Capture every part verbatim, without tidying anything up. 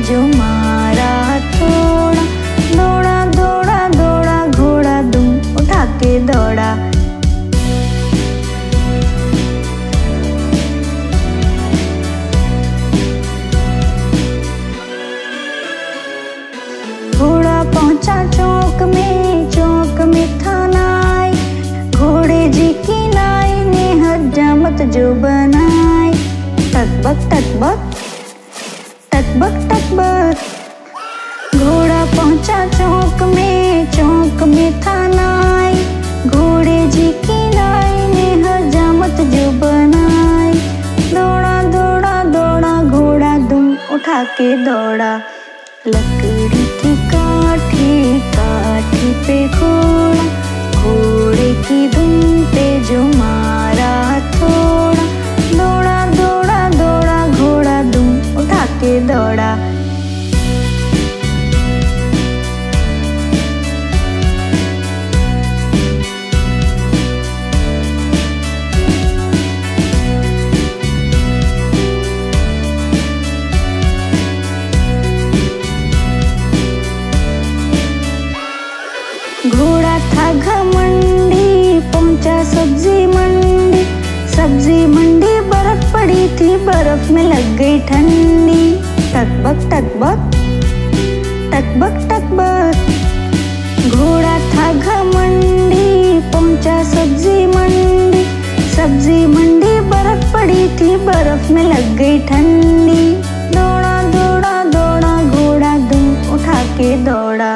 जो मारा थोड़ा। दौड़ा दौड़ा दौड़ा घोड़ा दुम उठा के दौड़ा। घोड़ा पहुंचा चौक में, चौक में था नाई। घोड़े जी की नाई ने हजामत जो बनाई। टकबक टकबक टकबक टकबक। घोड़ा पहुंचा चौक में, चौक में था नाई। घोड़े जी की नाई ने हजामत जो बनाई। दौड़ा दौड़ा दौड़ा घोड़ा दुम उठा के दौड़ा। लकड़ी की काठी, काठी पे घोड़ा। घोड़े की दुम पे जो मारा थोड़ा। दौड़ा दौड़ा दौड़ा घोड़ा दुम उठा के दौड़ा। घोड़ा था घमंडी, पहुंचा सब्जी मंडी। सब्जी मंडी बर्फ पड़ी थी, बर्फ में लग गई ठंडी। टकबक टकबक टकबक टकबक। घोड़ा था घमंडी, पहुंचा सब्जी मंडी। सब्जी मंडी बर्फ पड़ी थी, बर्फ में लग गई ठंडी। दौड़ा दौड़ा दौड़ा घोड़ा दुम उठा के दौड़ा।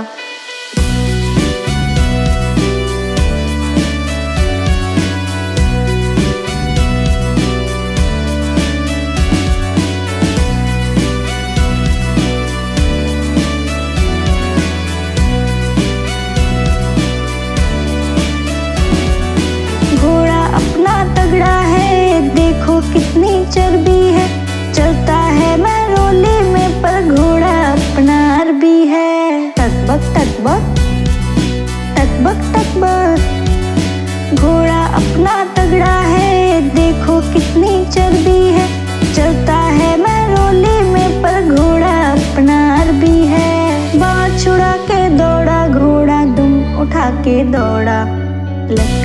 तगड़ा है देखो कितनी चर्बी है। चलता है मैं रोली में पर घोड़ा अपना अरबी है। टकबक टकबक टकबक टकबक। घोड़ा अपना तगड़ा है देखो कितनी चर्बी है। चलता है मैं रोली में पर घोड़ा अपना अरबी है। बाँह छुड़ा के दौड़ा घोड़ा दुम उठा के दौड़ा।